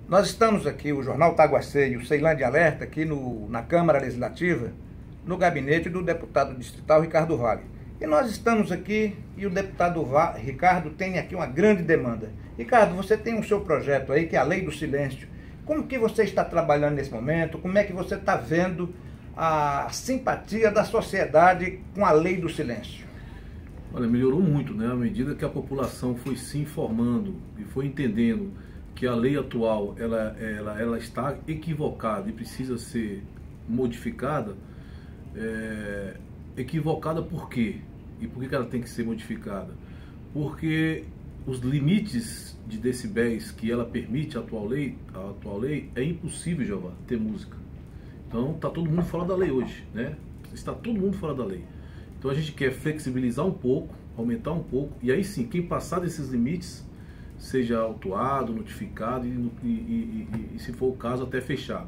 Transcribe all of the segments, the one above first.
Nós estamos aqui, o Jornal Taguacê e o Ceilândia Alerta, aqui na Câmara Legislativa, no gabinete do deputado distrital Ricardo Vale. E nós estamos aqui e o deputado Ricardo tem aqui uma grande demanda. Ricardo, você tem um seu projeto aí, que é a Lei do Silêncio. Como que você está trabalhando nesse momento? Como é que você está vendo a simpatia da sociedade com a Lei do Silêncio? Olha, melhorou muito, né? À medida que a população foi se informando e foi entendendo que a lei atual ela está equivocada e precisa ser modificada. Equivocada por quê? E por que ela tem que ser modificada? Porque os limites de decibéis que ela permite, a atual lei, é impossível, Jeová, ter música. Então está todo mundo fora da lei hoje, né? Está todo mundo fora da lei. Então a gente quer flexibilizar um pouco, aumentar um pouco, e aí sim, quem passar desses limites, seja autuado, notificado e se for o caso, até fechado.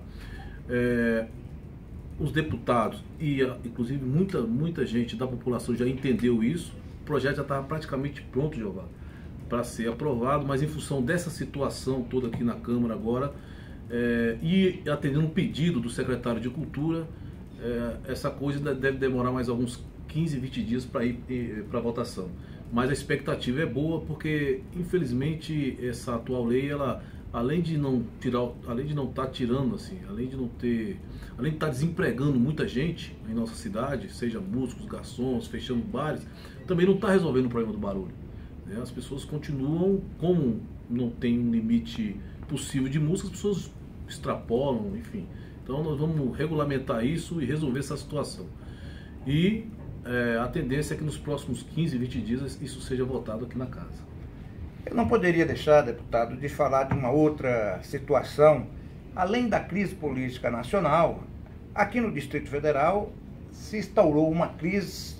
Os deputados e inclusive muita gente da população já entendeu isso. O projeto já estava praticamente pronto, Jeová, para ser aprovado, mas em função dessa situação toda aqui na Câmara agora, e atendendo um pedido do secretário de Cultura, essa coisa deve demorar mais alguns 15, 20 dias para ir para a votação. Mas a expectativa é boa porque, infelizmente, essa atual lei, ela, além de não estar tirando, assim, além de estar desempregando muita gente em nossa cidade, seja músicos, garçons, fechando bares, também não está resolvendo o problema do barulho, né? As pessoas continuam, como não tem um limite possível de música, as pessoas extrapolam, enfim. Então nós vamos regulamentar isso e resolver essa situação. E a tendência é que nos próximos 15, 20 dias isso seja votado aqui na casa. Eu não poderia deixar, deputado, de falar de uma outra situação. Além da crise política nacional, aqui no Distrito Federal se instaurou uma crise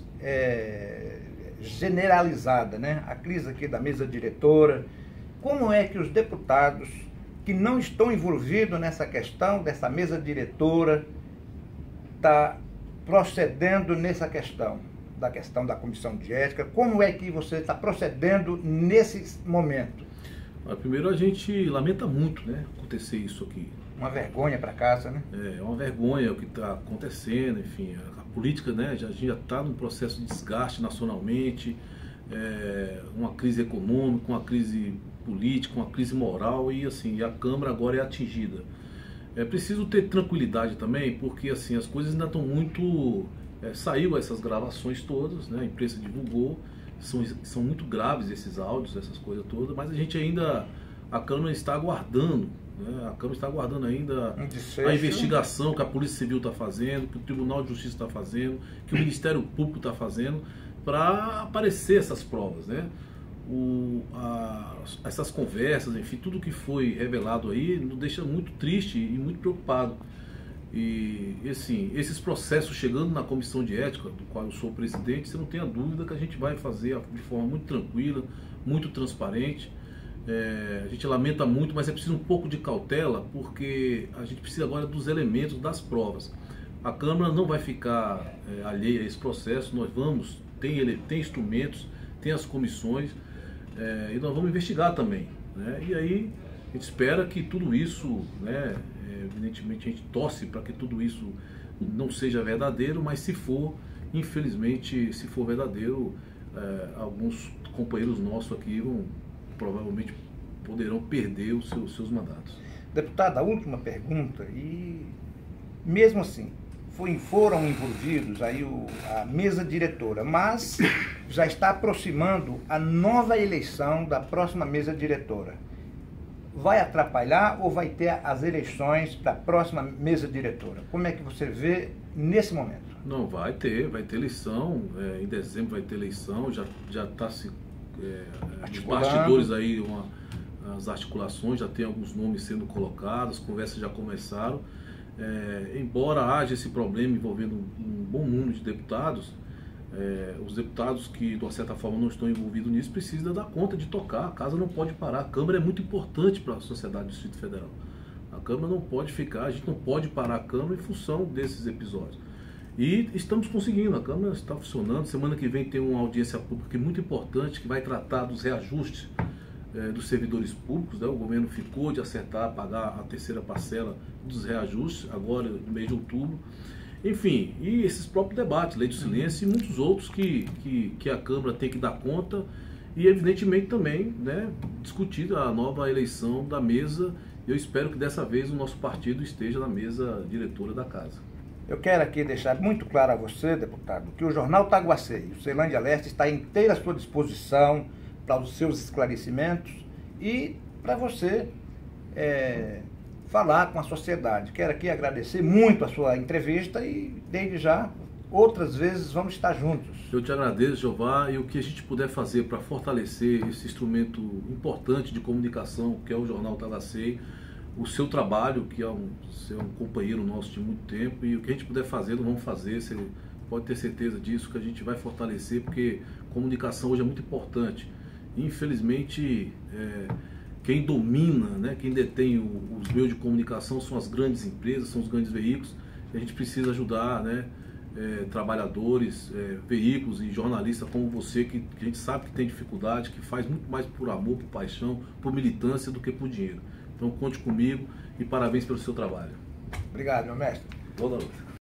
generalizada, né? A crise aqui da mesa diretora. Como é que os deputados que não estão envolvidos nessa questão dessa mesa diretora está procedendo nessa questão da comissão de ética? Como é que você está procedendo nesse momento? Primeiro, a gente lamenta muito, né, acontecer isso aqui. Uma vergonha para casa, né? É uma vergonha o que está acontecendo, enfim, a política, né, a gente já está num processo de desgaste nacionalmente, uma crise econômica, uma crise política, uma crise moral, e assim, a Câmara agora é atingida. É preciso ter tranquilidade também, porque assim, as coisas ainda estão muito... saiu essas gravações todas, né? A imprensa divulgou, são muito graves esses áudios, essas coisas todas, mas a gente ainda, a Câmara está aguardando, né? A Câmara está aguardando ainda a investigação que a Polícia Civil está fazendo, que o Tribunal de Justiça está fazendo, que o Ministério Público está fazendo, para aparecer essas provas, né? Essas conversas, enfim, tudo que foi revelado aí nos deixa muito triste e muito preocupado. E assim, esses processos chegando na comissão de ética, do qual eu sou o presidente, você não tenha dúvida que a gente vai fazer de forma muito tranquila, muito transparente. A gente lamenta muito, mas é preciso um pouco de cautela, porque a gente precisa agora dos elementos, das provas. A Câmara não vai ficar alheia a esse processo, nós vamos, tem instrumentos, tem as comissões, e nós vamos investigar também, né? E aí a gente espera que tudo isso, né, evidentemente a gente torce para que tudo isso não seja verdadeiro, mas se for, infelizmente, se for verdadeiro, alguns companheiros nossos aqui provavelmente poderão perder os seus mandatos. Deputado, a última pergunta, e mesmo assim, foram envolvidos aí a mesa diretora, mas já está aproximando a nova eleição da próxima mesa diretora. Vai atrapalhar ou vai ter as eleições da próxima mesa diretora? Como é que você vê nesse momento? Não, vai ter eleição, em dezembro vai ter eleição, já está se nos bastidores aí, as articulações, já tem alguns nomes sendo colocados, as conversas já começaram. Embora haja esse problema envolvendo um bom número de deputados, os deputados que de uma certa forma não estão envolvidos nisso precisam dar conta de tocar, a casa não pode parar. A Câmara é muito importante para a sociedade do Distrito Federal. A Câmara não pode ficar, a gente não pode parar a Câmara em função desses episódios. E estamos conseguindo, a Câmara está funcionando. Semana que vem tem uma audiência pública muito importante que vai tratar dos reajustes dos servidores públicos, né? O governo ficou de acertar, pagar a terceira parcela dos reajustes, agora no mês de outubro. Enfim, e esses próprios debates, lei do silêncio e muitos outros que a Câmara tem que dar conta e, evidentemente, também, né, discutir a nova eleição da mesa. Eu espero que dessa vez o nosso partido esteja na mesa diretora da Casa. Eu quero aqui deixar muito claro a você, deputado, que o Jornal Taguacê e o Ceilândia Leste está inteiro à sua disposição para os seus esclarecimentos e para você falar com a sociedade. Quero aqui agradecer muito a sua entrevista e, desde já, outras vezes vamos estar juntos. Eu te agradeço, Jeová, e o que a gente puder fazer para fortalecer esse instrumento importante de comunicação que é o Jornal Taguacê, o seu trabalho, que você é um companheiro nosso de muito tempo, e o que a gente puder fazer, nós vamos fazer. Você pode ter certeza disso, que a gente vai fortalecer, porque comunicação hoje é muito importante. Infelizmente, quem domina, né, quem detém os meios de comunicação são as grandes empresas, são os grandes veículos, e a gente precisa ajudar, né, trabalhadores, veículos e jornalistas como você, que a gente sabe que tem dificuldade, que faz muito mais por amor, por paixão, por militância do que por dinheiro. Então conte comigo e parabéns pelo seu trabalho. Obrigado, meu mestre. Boa noite.